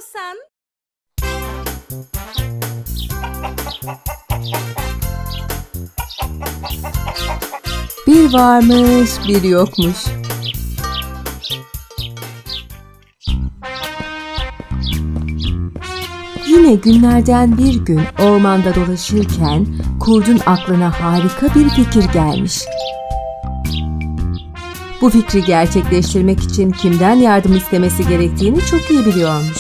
sen? Bir varmış, bir yokmuş. Yine günlerden bir gün ormanda dolaşırken kurdun aklına harika bir fikir gelmiş. Bu fikri gerçekleştirmek için kimden yardım istemesi gerektiğini çok iyi biliyormuş.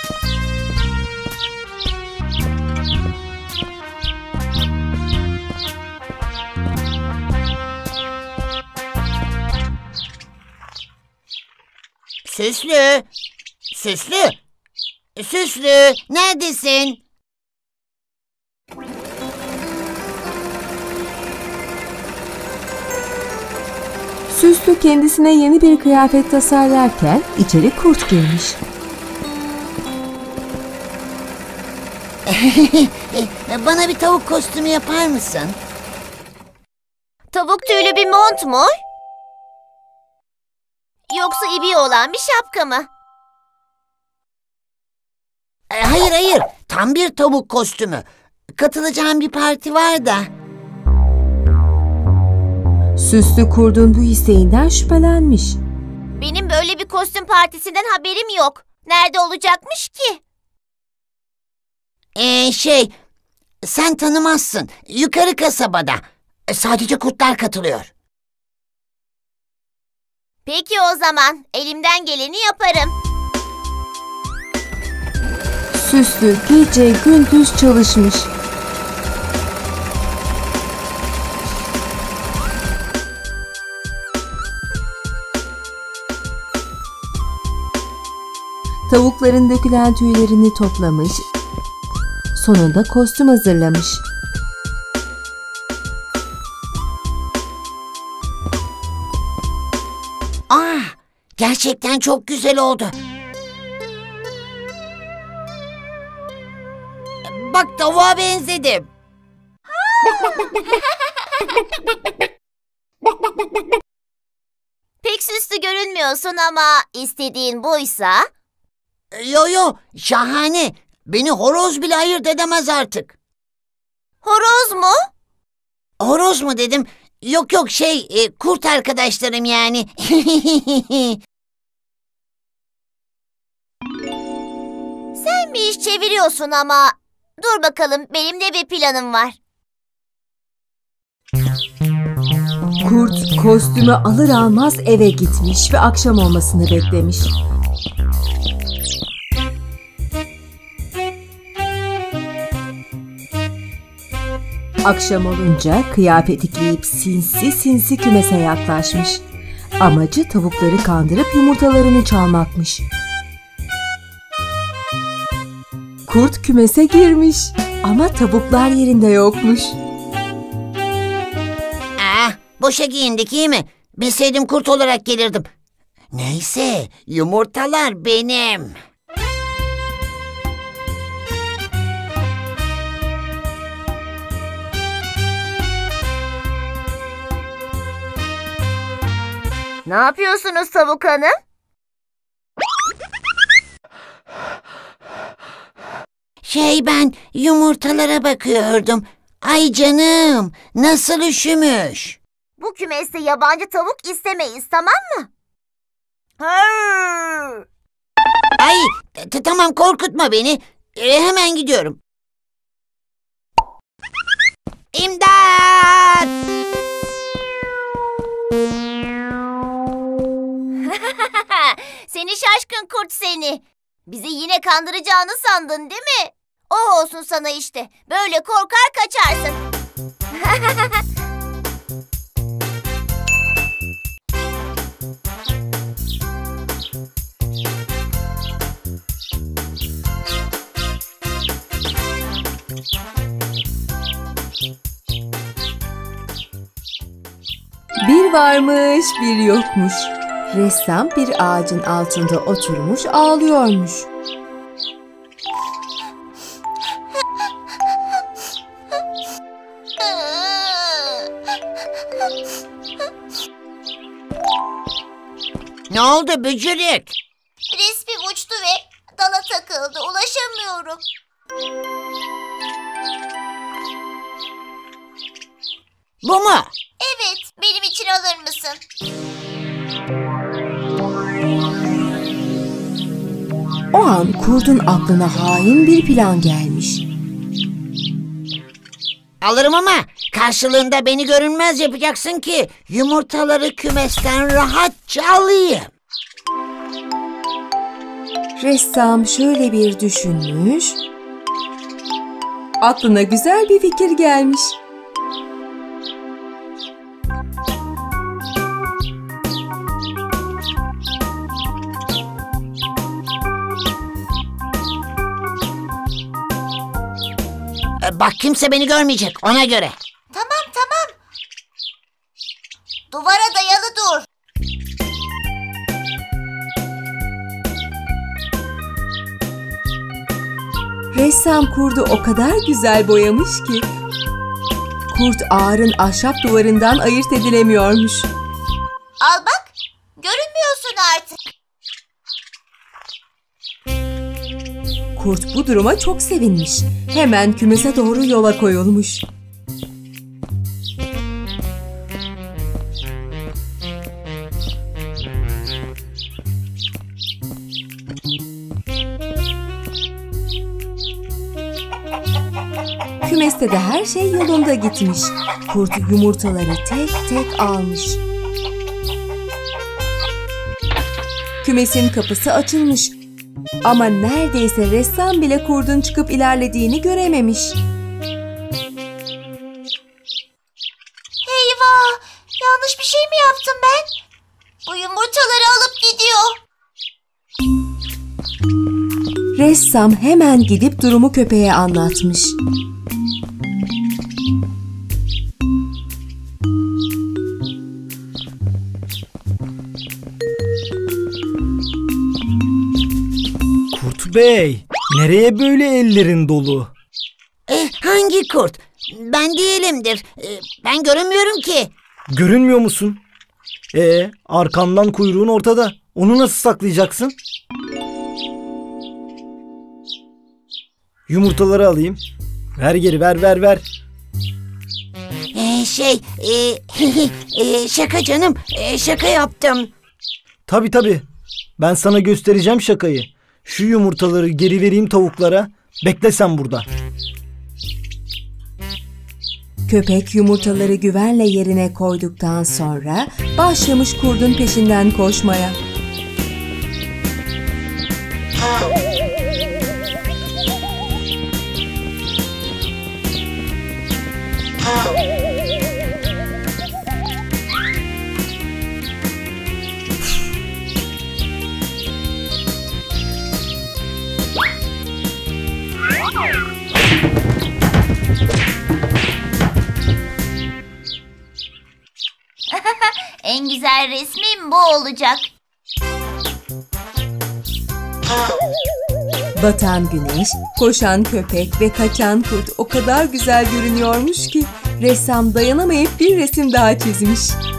Süslü! Süslü! Süslü! Neredesin? Süslü kendisine yeni bir kıyafet tasarlarken içeri kurt girmiş. Bana bir tavuk kostümü yapar mısın? Tavuk tüylü bir mont mu? Yoksa ibiği olan bir şapka mı? Hayır hayır, tam bir tavuk kostümü. Katılacağım bir parti var da. Süslü kurdun bu isteğinden şüphelenmiş. Benim böyle bir kostüm partisinden haberim yok. Nerede olacakmış ki? Sen tanımazsın. Yukarı kasabada. Sadece kurtlar katılıyor. Peki o zaman elimden geleni yaparım. Süslü gece gündüz çalışmış. Tavukların dökülen tüylerini toplamış. Sonunda kostüm hazırlamış. Gerçekten çok güzel oldu. Bak, tavuğa benzedim. Pek süslü görünmüyorsun ama istediğin buysa... Yo, şahane. Beni horoz bile ayırt edemez artık. Horoz mu? Horoz mu dedim? Yok, kurt arkadaşlarım yani. Sen bir iş çeviriyorsun ama... Dur bakalım, benim de bir planım var. Kurt kostümü alır almaz eve gitmiş ve akşam olmasını beklemiş. Akşam olunca kıyafeti giyip sinsi sinsi kümese yaklaşmış. Amacı tavukları kandırıp yumurtalarını çalmakmış. Kurt kümese girmiş ama tavuklar yerinde yokmuş. Boşa giyindik, iyi mi? Bilseydim kurt olarak gelirdim. Neyse, yumurtalar benim. Ne yapıyorsunuz Tavuk Hanım? Ben yumurtalara bakıyordum. Ay canım, nasıl üşümüş. Bu kümeste yabancı tavuk istemeyiz, tamam mı? Hırr! Ay, tamam, korkutma beni. Hemen gidiyorum. İmdat! Seni şaşkın kurt seni. Bizi yine kandıracağını sandın değil mi? O olsun sana işte. Böyle korkar kaçarsın. Bir varmış, bir yokmuş. Ressam bir ağacın altında oturmuş ağlıyormuş. Ne oldu böcürük? Resmim uçtu ve Dala takıldı, ulaşamıyorum. Bu mu? Evet, benim için alır mısın? O an kurdun aklına hain bir plan gelmiş. Alırım ama karşılığında beni görünmez yapacaksın ki yumurtaları kümesten rahatça alayım. Ressam şöyle bir düşünmüş. Aklına güzel bir fikir gelmiş. Bak kimse beni görmeyecek ona göre. Tamam, tamam. Duvara dayalı dur. Ressam kurdu o kadar güzel boyamış ki kurt ağırın ahşap duvarından ayırt edilemiyormuş. Al bak, görünmüyorsun artık. Kurt bu duruma çok sevinmiş. Hemen kümese doğru yola koyulmuş. Kümeste de her şey yolunda gitmiş. Kurt yumurtaları tek tek almış. Kümesin kapısı açılmış. Ama neredeyse ressam bile kurdun çıkıp ilerlediğini görememiş. Eyvah! Yanlış bir şey mi yaptım ben? Bu yumurtaları alıp gidiyor. Ressam hemen gidip durumu köpeğe anlatmış. Kurt Bey, nereye böyle ellerin dolu? Hangi kurt? Ben değilimdir. Ben görünmüyorum ki. Görünmüyor musun? Arkamdan kuyruğun ortada. Onu nasıl saklayacaksın? Yumurtaları alayım. Ver geri, ver. Şaka canım. Şaka yaptım. Tabii. Ben sana göstereceğim şakayı. Şu yumurtaları geri vereyim tavuklara. Bekle sen burada. Köpek yumurtaları güvenle yerine koyduktan sonra başlamış kurdun peşinden koşmaya. En güzel resmim bu olacak. Batan güneş, koşan köpek ve kaçan kurt o kadar güzel görünüyormuş ki ressam dayanamayıp bir resim daha çizmiş.